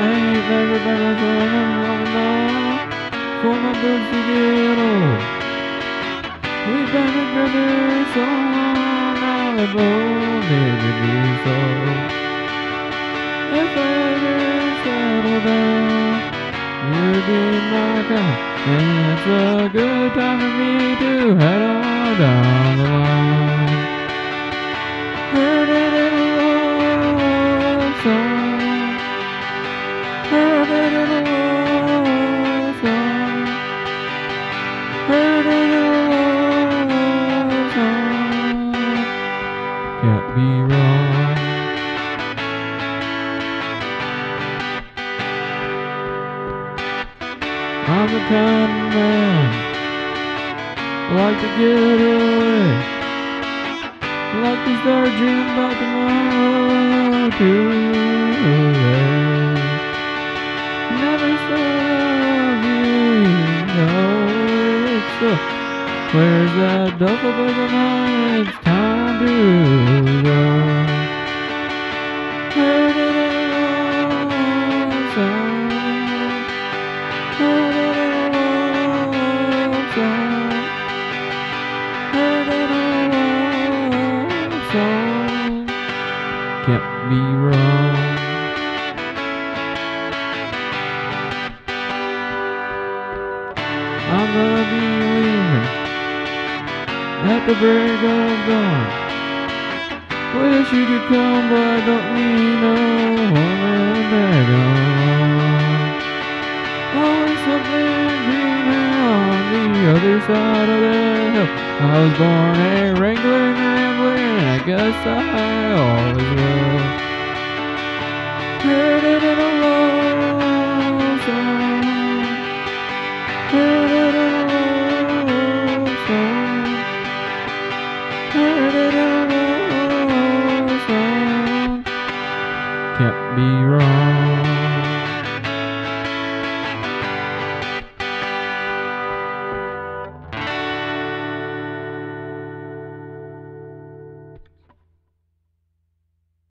ain't never been a long enough for my boots to get old. We've been together so long now they both need to be so. If I ever settle down, you'd be my kind, and it's a good time for me to head on down the line. Heard it in a love song. Heard it in a love song. Heard it in a love song. Can't be wrong. I'm the kind of man like to get away, like to start dreaming about tomorrow today. Never thought of you, it's so. Where's that duffel bag of mine? It's time to go. Heard it in a love song. Heard it in a love song. Heard it in a love song. Can't be wrong. I'm gonna be leaving at the break of dawn. Wish you could come, but I don't need no woman back on. Always something greener on the other side of the hill. I was born a wrangler and a rambler, and I guess I always will. Heard it in a love song. Heard it in a love song. Heard it in a love song. Can't be wrong.